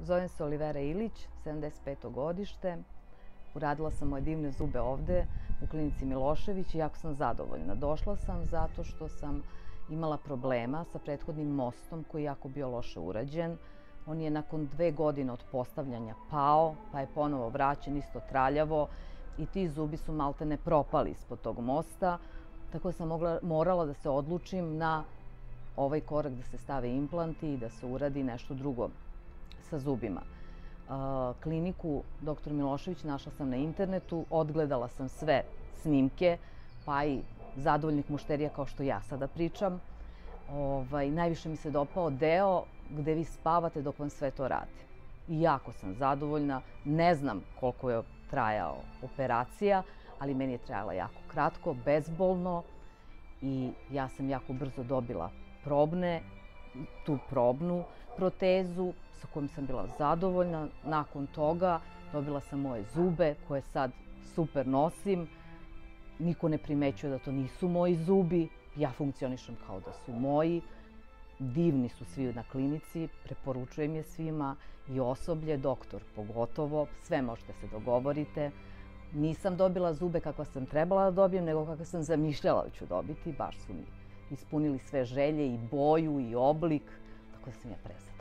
Zovem se Olivera Ilić, 75. godište. Uradila sam moje divne zube ovde u klinici Milošević i jako sam zadovoljna. Došla sam zato što sam imala problema sa prethodnim mostom koji je jako bio loše urađen. On je nakon 2 godine od postavljanja pao, pa je ponovo vraćen isto traljavo i ti zubi su maltene propali ispod tog mosta, tako da sam morala da se odlučim na ovaj korak da se stave implanti i da se uradi nešto drugo sa zubima. Kliniku dr. Milošević našla sam na internetu, odgledala sam sve snimke, pa i zadovoljnih mušterija kao što ja sada pričam. Najviše mi se dopao deo gde vi spavate dok vam sve to radi. I jako sam zadovoljna, ne znam koliko je trajao operacija, ali meni je trajala jako kratko, bezbolno i ja sam jako brzo dobila tu probnu protezu sa kojom sam bila zadovoljna. Nakon toga dobila sam moje zube koje sad super nosim. Niko ne primećuje da to nisu moji zubi. Ja funkcionišem kao da su moji. Divni su svi na klinici, preporučujem je svima i osoblje, doktor pogotovo. Sve možete se dogovorite. Nisam dobila zube kakva sam trebala da dobijem, nego kakva sam zamišljala da ću dobiti. Baš su mi ispunili sve želje i boju i oblik, tako da sam ja presretna.